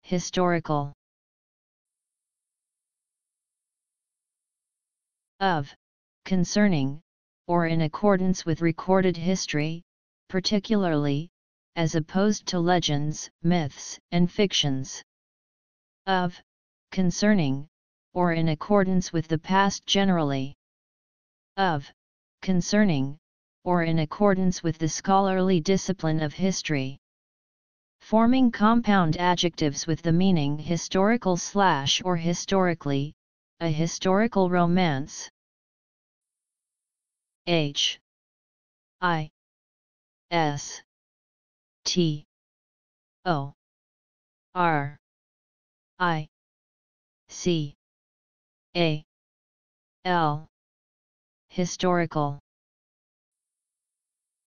historical. Of, concerning, or in accordance with recorded history, particularly, as opposed to legends, myths, and fictions. Of, concerning, or in accordance with the past generally. Of, concerning, or in accordance with the scholarly discipline of history. Forming compound adjectives with the meaning historical / or historically, a historical romance. H I S T O R I C A L. Historical.